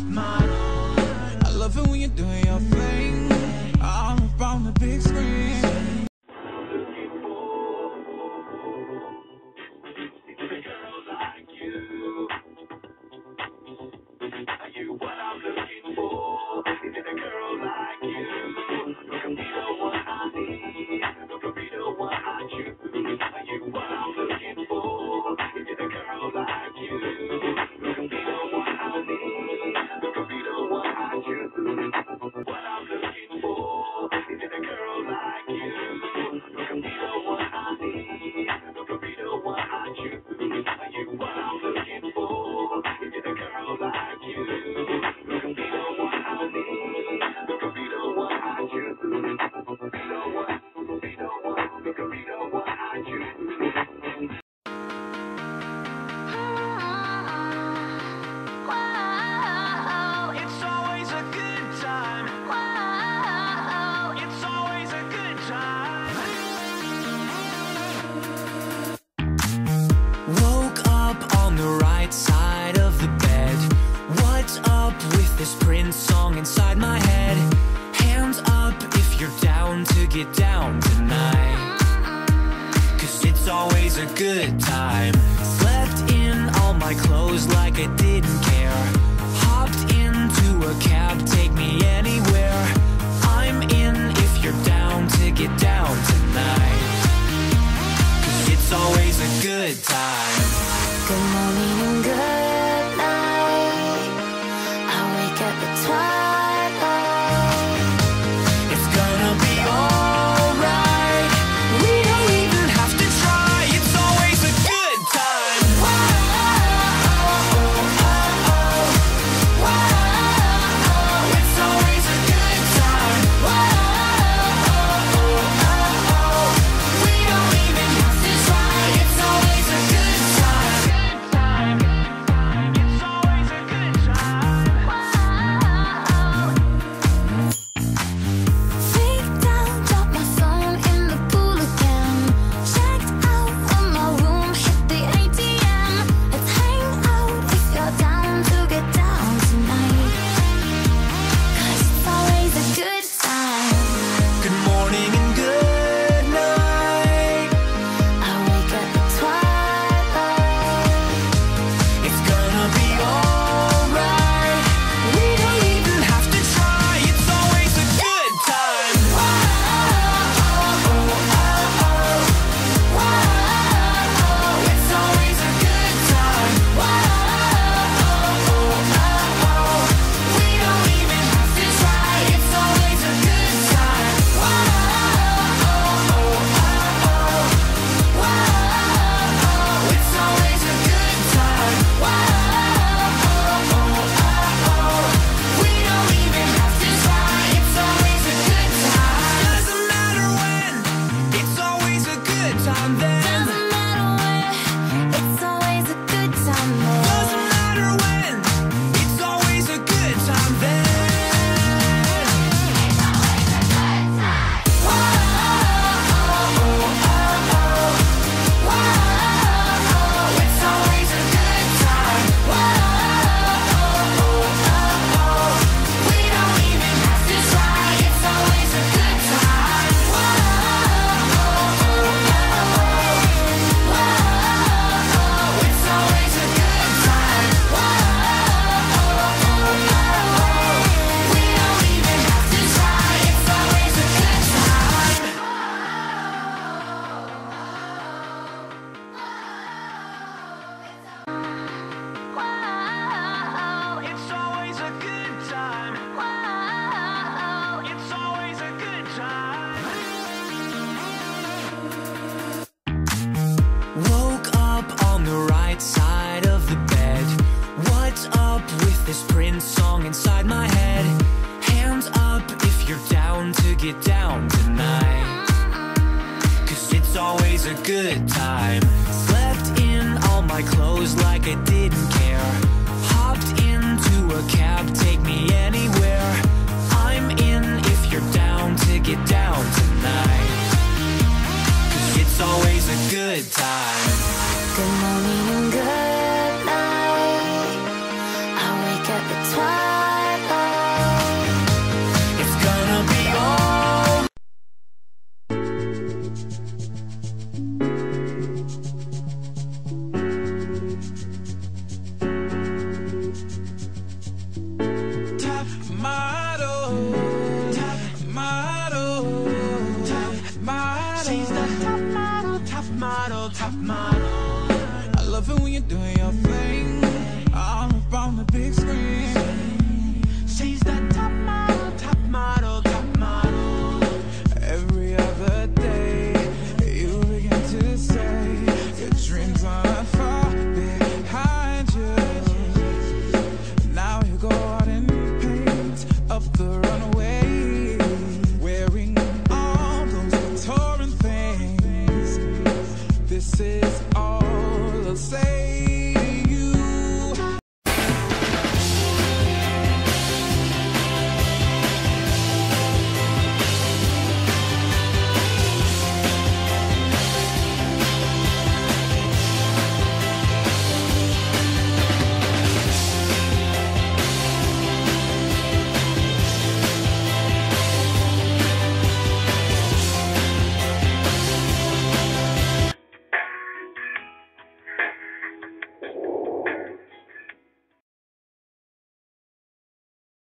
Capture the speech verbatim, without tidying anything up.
model. I love it when you're doing your thing, all up on the big screen. This Prince song inside my head. Hands up if you're down to get down tonight, 'cause it's always a good time. Slept in all my clothes like I didn't care. Hopped into a cab, take me anywhere. I'm in if you're down to get down tonight, 'cause it's always a good time. Good morning and good night. I wake up at twilight. It's gonna be alright. We don't even have to try. It's always a good time. Whoa, oh, oh, oh. Whoa, It's always a good time. whoa, oh, oh. We don't even have to try. It's always a good time. It's always a good time. Freaked out, dropped my phone in the pool again. Checked out of my room, hit the A T M. Let's hang out if you're down to get down tonight, 'cause it's always a good time. Good morning and good night. I wake up at twilight. It's gonna be alright. We don't even have to try. It's always a good time. It's always a good time. We don't even have to try. It's always a good time. It's always a good time. We don't even have to try. It's always a good time. Doesn't matter when. It's always a good time then. Doesn't matter where, it's always a good time there. Doesn't matter when. It's always a good time then. It's always a good time. We don't even have to try. It's always a good time. It's always a good time. We don't even have to try. It's always a good time. It's always a good time. It's always a good time. Woke up on the right side of the bed. What's up with this Prince song inside my head? Hands up if you're down to get down tonight, 'cause it's always a good time. Slept in all my clothes like I didn't care. Hopped into a cab, take me anywhere. I'm in if you're down to get down tonight, 'cause it's always a good time. Good morning.